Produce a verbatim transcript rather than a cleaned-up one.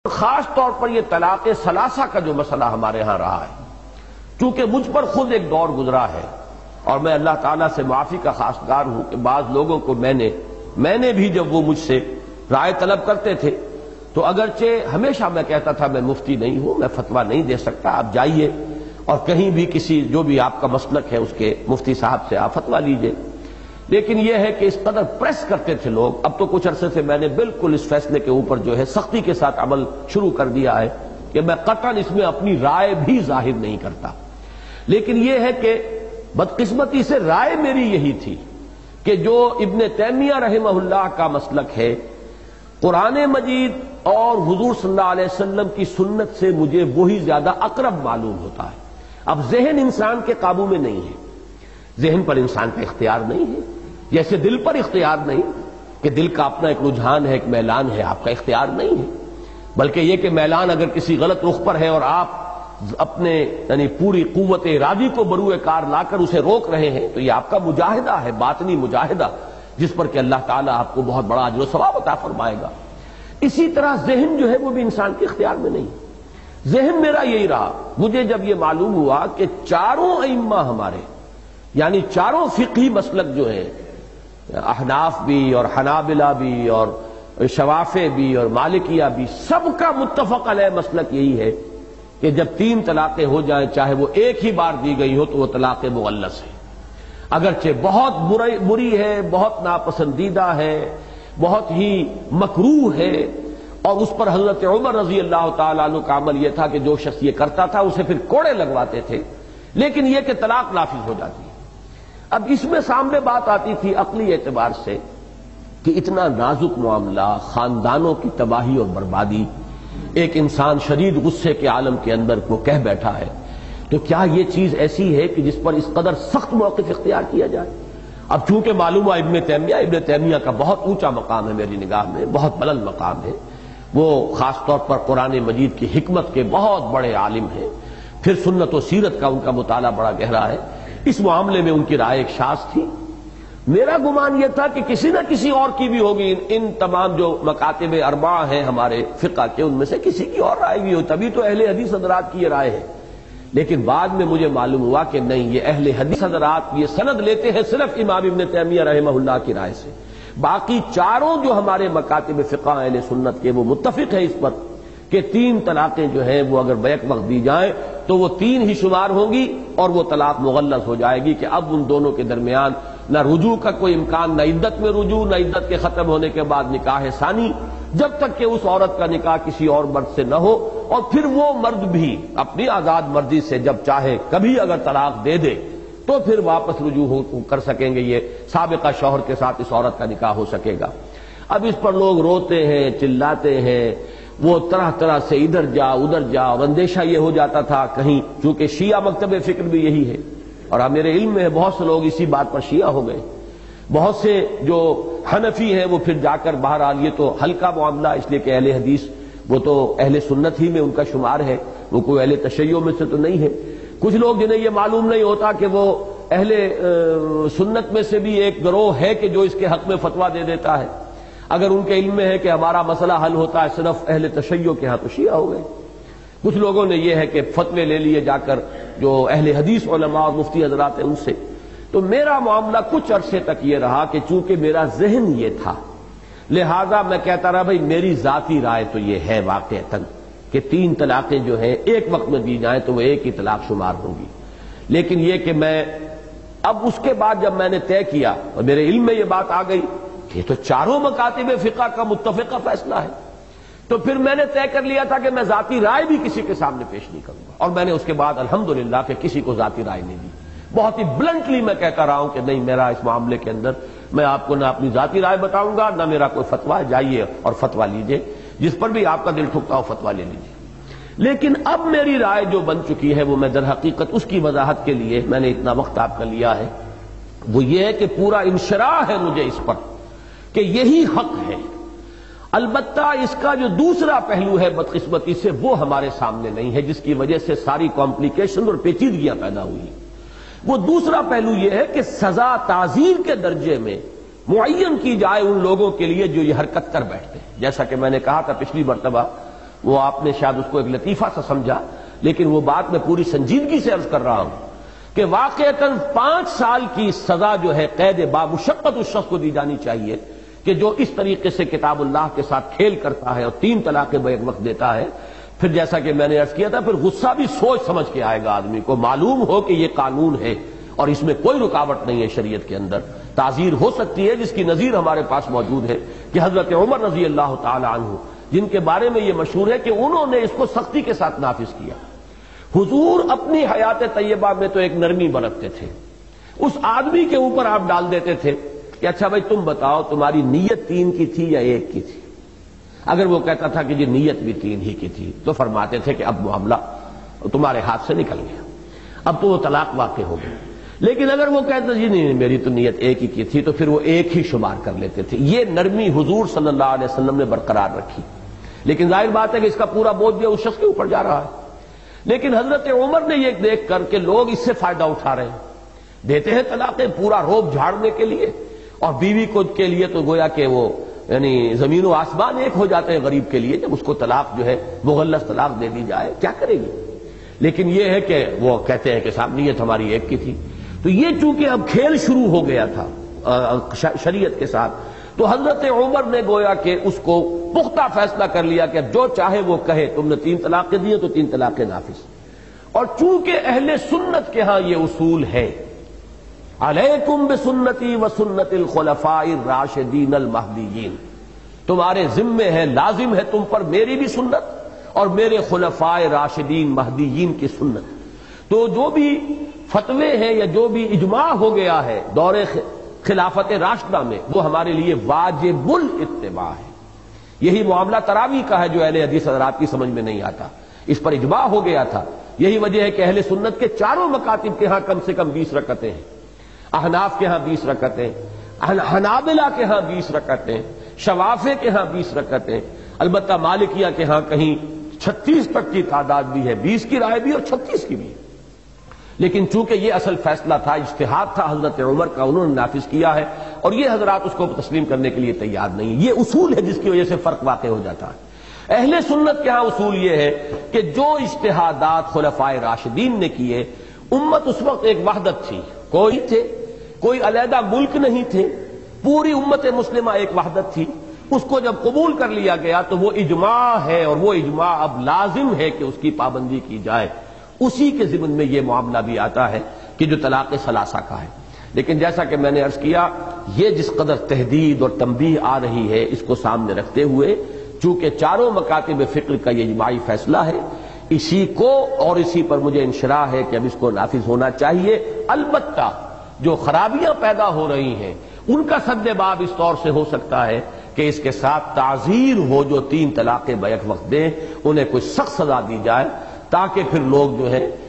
خاص طور پر یہ طلاق سلاسہ کا جو مسئلہ ہمارے ہاں رہا ہے، چونکہ مجھ پر خود ایک دور گزرا ہے اور میں اللہ تعالیٰ سے معافی کا خواستگار ہوں کہ بعض لوگوں کو میں نے میں نے بھی جب وہ مجھ سے رائے طلب کرتے تھے تو اگرچہ ہمیشہ میں کہتا تھا میں مفتی نہیں ہوں، میں فتویٰ نہیں دے سکتا، آپ جائیے اور کہیں بھی کسی جو بھی آپ کا مسلک ہے اس کے مفتی صاحب سے آپ فتویٰ لیجئے، لیکن یہ ہے کہ اس قدر پریس کرتے تھے لوگ۔ اب تو کچھ عرصے سے میں نے بالکل اس فیصلے کے اوپر جو ہے سختی کے ساتھ عمل شروع کر دیا ہے کہ میں قطعاً اس میں اپنی رائے بھی ظاہر نہیں کرتا، لیکن یہ ہے کہ بدقسمتی سے رائے میری یہی تھی کہ جو ابن تیمیہ رحمہ اللہ کا مسلک ہے، قرآن مجید اور حضور صلی اللہ علیہ وسلم کی سنت سے مجھے وہی زیادہ اقرب معلوم ہوتا ہے۔ اب ذہن انسان کے قابو میں نہیں ہے، ذہن پر انسان کا اختیار نہیں ہے، جیسے دل پر اختیار نہیں کہ دل کا اپنا ایک رجحان ہے، ایک میلان ہے، آپ کا اختیار نہیں ہے، بلکہ یہ کہ میلان اگر کسی غلط رخ پر ہے اور آپ اپنے یعنی پوری قوت ارادی کو بروئے کار لا کر اسے روک رہے ہیں تو یہ آپ کا مجاہدہ ہے، باطنی مجاہدہ، جس پر کہ اللہ تعالیٰ آپ کو بہت بڑا اجر و ثواب عطا فرمائے گا۔ اسی طرح ذہن جو ہے وہ بھی انسان کے اختیار میں نہیں، ذہن میرا یہی رہا۔ مجھے جب یہ معلوم ہوا کہ چاروں ائمہ ہمارے یعنی چاروں فقہی مسلک جو ہیں، احناف بھی اور حنابلہ بھی اور شوافع بھی اور مالکیہ بھی، سب کا متفق علیہ مسلک یہی ہے کہ جب تین طلاقیں ہو جائیں، چاہے وہ ایک ہی بار دی گئی ہو، تو وہ طلاق مغلظ ہے، اگرچہ بہت بری ہے، بہت ناپسندیدہ ہے، بہت ہی مکروہ ہے، اور اس پر حضرت عمر رضی اللہ تعالیٰ عنہ کا عمل یہ تھا کہ جو شخص یہ کرتا تھا اسے پھر کوڑے لگواتے تھے، لیکن یہ کہ طلاق نافذ ہو جاتی ہے۔ اب اس میں سامنے بات آتی تھی عقلی اعتبار سے کہ اتنا نازک معاملہ، خاندانوں کی تباہی اور بربادی، ایک انسان شدید غصے کے عالم کے اندر کو کہہ بیٹھا ہے، تو کیا یہ چیز ایسی ہے کہ جس پر اس قدر سخت موقف اختیار کیا جائے؟ اب چونکہ معلوم ہوا ابن تیمیہ ابن تیمیہ کا بہت اونچا مقام ہے میری نگاہ میں، بہت بلند مقام ہے، وہ خاص طور پر قرآن مجید کی حکمت کے بہت بڑے عالم ہیں، پھر سنت و سیرت کا ان کا مطالعہ بڑا گہرا ہے، اس معاملے میں ان کی رائے ایک شاذ تھی۔ میرا گمان یہ تھا کہ کسی نہ کسی اور کی بھی ہوگی، ان تمام جو مکاتب اربعہ ہیں ہمارے فقہ کے، ان میں سے کسی کی اور رائے بھی ہو، تبھی تو اہل حدیث حضرات کی یہ رائے ہے۔ لیکن بعد میں مجھے معلوم ہوا کہ نہیں، یہ اہل حدیث حضرات یہ سند لیتے ہیں صرف امام ابن تیمیہ رحمہ اللہ کی رائے سے، باقی چاروں جو ہمارے مکاتب فقہ اہل سنت کے وہ متفق ہیں اس پر کہ تین طلاقیں جو ہیں وہ اگر بیک وقت دی جائیں تو وہ تین ہی شمار ہوں گی اور وہ طلاق مغلظ ہو جائے گی، کہ اب ان دونوں کے درمیان نہ رجوع کا کوئی امکان، نہ عدت میں رجوع، نہ عدت کے ختم ہونے کے بعد نکاح ثانی، جب تک کہ اس عورت کا نکاح کسی اور مرد سے نہ ہو، اور پھر وہ مرد بھی اپنی آزاد مرضی سے جب چاہے کبھی اگر طلاق دے دے تو پھر واپس رجوع ہو کر سکیں گے، یہ سابقہ شوہر کے ساتھ اس عورت کا نکاح ہو سکے گا۔ اب اس پر لوگ روتے ہیں، چلاتے ہیں، وہ طرح طرح سے ادھر جا ادھر جا، اور اندیشہ یہ ہو جاتا تھا کہیں، چونکہ شیعہ مکتب فکر بھی یہی ہے، اور میرے علم میں بہت سے لوگ اسی بات پر شیعہ ہو گئے، بہت سے جو حنفی ہیں وہ پھر جا کر بہرحال یہ تو ہلکا معاملہ، اس لیے کہ اہل حدیث وہ تو اہل سنت ہی میں ان کا شمار ہے، وہ کوئی اہل تشیع میں سے تو نہیں ہے۔ کچھ لوگ جنہیں یہ معلوم نہیں ہوتا کہ وہ اہل سنت میں سے بھی ایک گروہ ہے کہ جو اس کے حق میں فتویٰ دے دیتا ہے، اگر ان کے علم میں ہے کہ ہمارا مسئلہ حل ہوتا ہے صرف اہل تشیع کے ہاں، تو شیعہ ہو گئے۔ کچھ لوگوں نے یہ ہے کہ فتوے لے لیے جا کر جو اہل حدیث علماء اور مفتی حضرات ہیں ان سے۔ تو میرا معاملہ کچھ عرصے تک یہ رہا کہ چونکہ میرا ذہن یہ تھا، لہذا میں کہتا رہا بھائی میری ذاتی رائے تو یہ ہے واقعتاً کہ تین طلاقیں جو ہیں ایک وقت میں دی جائیں تو وہ ایک ہی طلاق شمار ہوگی، لیکن یہ کہ میں اب اس کے بعد جب میں نے طے کیا اور میرے علم میں یہ بات آ گئی کہ یہ تو چاروں مکاتب فقہ کا متفقہ فیصلہ ہے، تو پھر میں نے طے کر لیا تھا کہ میں ذاتی رائے بھی کسی کے سامنے پیش نہیں کروں گا، اور میں نے اس کے بعد الحمدللہ کہ کسی کو ذاتی رائے نہیں دی، بہت ہی بلنٹلی میں کہتا رہا ہوں کہ نہیں، میرا اس معاملے کے اندر میں آپ کو نہ اپنی ذاتی رائے بتاؤں گا، نہ میرا کوئی فتویٰ، جائیے اور فتویٰ لیجئے، جس پر بھی آپ کا دل ٹھکتا ہو فتویٰ لے لیجئے۔ لیکن اب میری رائے جو بن چکی ہے وہ میں در حقیقت اس کی وضاحت کے لیے میں نے اتنا وقت آپ کا لیا ہے، وہ یہ ہے کہ پورا انشراح ہے مجھے اس پر کہ یہی حق ہے، البتہ اس کا جو دوسرا پہلو ہے بدقسمتی سے وہ ہمارے سامنے نہیں ہے، جس کی وجہ سے ساری کمپلیکیشن اور پیچیدگیاں پیدا ہوئی۔ وہ دوسرا پہلو یہ ہے کہ سزا تعزیر کے درجے میں معین کی جائے ان لوگوں کے لیے جو یہ حرکت کر بیٹھتے ہیں، جیسا کہ میں نے کہا تھا پچھلی مرتبہ وہ آپ نے شاید اس کو ایک لطیفہ سا سمجھا، لیکن وہ بات میں پوری سنجیدگی سے عرض کر رہا ہوں کہ واقعتاً پانچ سال کی سزا جو ہے قید بامشقت اس شخص کو دی جانی چاہیے کہ جو اس طریقے سے کتاب اللہ کے ساتھ کھیل کرتا ہے اور تین طلاقیں بیک وقت دیتا ہے۔ پھر جیسا کہ میں نے عرض کیا تھا، پھر غصہ بھی سوچ سمجھ کے آئے گا آدمی کو، معلوم ہو کہ یہ قانون ہے اور اس میں کوئی رکاوٹ نہیں ہے شریعت کے اندر۔ تعزیر ہو سکتی ہے، جس کی نظیر ہمارے پاس موجود ہے کہ حضرت عمر رضی اللہ تعالی عنہ، جن کے بارے میں یہ مشہور ہے کہ انہوں نے اس کو سختی کے ساتھ نافذ کیا۔ حضور اپنی حیات طیبہ میں تو ایک نرمی برتتے تھے، اس آدمی کے اوپر آپ ڈال دیتے تھے کہ اچھا بھائی تم بتاؤ تمہاری نیت تین کی تھی یا ایک کی تھی؟ اگر وہ کہتا تھا کہ جی نیت بھی تین ہی کی تھی تو فرماتے تھے کہ اب معاملہ تمہارے ہاتھ سے نکل گیا، اب تو وہ طلاق واقع ہو گئی۔ لیکن اگر وہ کہتا جی نہیں میری تو نیت ایک ہی کی تھی تو پھر وہ ایک ہی شمار کر لیتے تھے۔ یہ نرمی حضور صلی اللہ علیہ وسلم نے برقرار رکھی، لیکن ظاہر بات ہے کہ اس کا پورا بوجھ جو اس شخص کے اوپر جا رہا ہے۔ لیکن حضرت عمر نے یہ دیکھ کر کہ لوگ اس سے فائدہ اٹھا رہے ہیں، دیتے ہیں طلاقیں پورا روب جھاڑنے کے لیے، اور بیوی کو کے لیے تو گویا کہ وہ یعنی زمین و آسمان ایک ہو جاتے ہیں غریب کے لیے جب اس کو طلاق جو ہے مغلظ طلاق دے دی جائے، کیا کرے گی؟ لیکن یہ ہے کہ وہ کہتے ہیں کہ صاحب نیت ہماری ایک کی تھی۔ تو یہ چونکہ اب کھیل شروع ہو گیا تھا شریعت کے ساتھ، تو حضرت عمر نے گویا کہ اس کو پختہ فیصلہ کر لیا کہ جو چاہے وہ کہے، تم نے تین طلاقیں دی تو تین طلاقیں نافذ۔ اور چونکہ اہل سنت کے ہاں یہ اصول ہے، علیکم بسنتی وسنت الخلفاء الراشدین المہدیین، تمہارے ذمے ہے، لازم ہے تم پر میری بھی سنت اور میرے خلفاء راشدین مہدیین کی سنت۔ تو جو بھی فتوے ہیں یا جو بھی اجماع ہو گیا ہے دور خلافت راشدہ میں، وہ ہمارے لیے واجب الاتباع ہے۔ یہی معاملہ تراویح کا ہے جو اہل حدیث حضرات کی سمجھ میں نہیں آتا، اس پر اجماع ہو گیا تھا۔ یہی وجہ ہے کہ اہل سنت کے چاروں مکاتب کے ہاں کم سے کم بیس رکعتیں ہیں، احناف کے ہاں بیس رکعتیں، حنابلہ کے ہاں بیس رکعتیں، شوافع کے ہاں بیس رکعتیں، البتہ مالکیہ کے ہاں کہیں چھتیس تک کی تعداد بھی ہے، بیس کی رائے بھی اور چھتیس کی بھی ہے۔ لیکن چونکہ یہ اصل فیصلہ تھا، اجتہاد تھا حضرت عمر کا، انہوں نے نافذ کیا ہے، اور یہ حضرات اس کو تسلیم کرنے کے لیے تیار نہیں۔ یہ اصول ہے جس کی وجہ سے فرق واقع ہو جاتا ہے۔ اہل سنت کے ہاں اصول یہ ہے کہ جو اجتہادات خلفائے راشدین نے کیے، امت اس وقت ایک وحدت تھی، کوئی تھے کوئی علیحدہ ملک نہیں تھے، پوری امت مسلمہ ایک وحدت تھی۔ اس کو جب قبول کر لیا گیا تو وہ اجماع ہے، اور وہ اجماع اب لازم ہے کہ اس کی پابندی کی جائے۔ اسی کے ضمن میں یہ معاملہ بھی آتا ہے کہ جو طلاق ثلاثہ کا ہے۔ لیکن جیسا کہ میں نے عرض کیا، یہ جس قدر تحدید اور تنبیہ آ رہی ہے، اس کو سامنے رکھتے ہوئے چونکہ چاروں مکاتب فقہ کا یہ اجماعی فیصلہ ہے، اسی کو اور اسی پر مجھے انشراح ہے کہ اب اس کو نافذ ہونا چاہیے۔ البتہ جو خرابیاں پیدا ہو رہی ہیں ان کا سد باب اس طور سے ہو سکتا ہے کہ اس کے ساتھ تعزیر ہو، جو تین طلاقیں بیک وقت دیں انہیں کوئی سخت سزا دی جائے، تاکہ پھر لوگ جو ہے